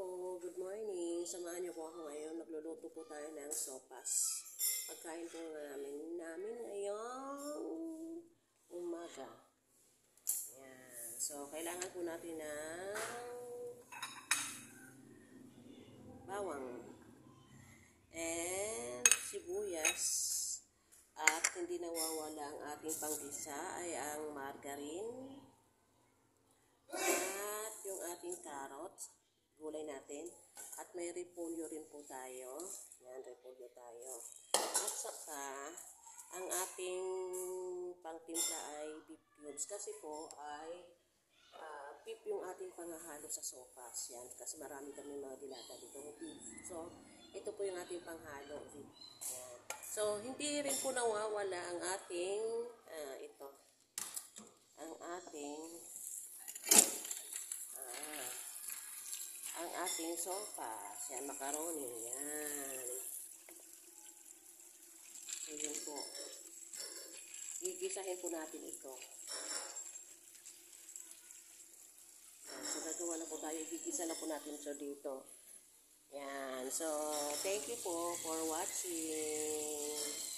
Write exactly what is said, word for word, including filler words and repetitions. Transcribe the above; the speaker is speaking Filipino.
Hello, good morning. Samahan niyo po ako ngayon. Nagluluto po tayo ng sopas. Pagkain po namin namin ngayong umaga. Ayan. So, kailangan po natin ng bawang and sibuyas. At hindi nawawala ang ating panggisa ay ang margarine at yung ating carrots. Gulay natin. At may repolyo rin po tayo. Yan, repolyo tayo. At saka, ang ating pangtimpla ay beef cubes. Kasi po ay uh, beef yung ating panghahalo sa sopas. Yan, kasi marami kami mga dilata dito. So, ito po yung ating panghalo. Yan. So, hindi rin po nawawala ang ating, uh, ito, ang ating, ang ating sopas. Yan, macaroni. Yan. So, yun po. Gigisahin po natin ito. Yan. So, gagawa na po tayo. Gigisa na po natin so dito. Yan. So, thank you po for watching.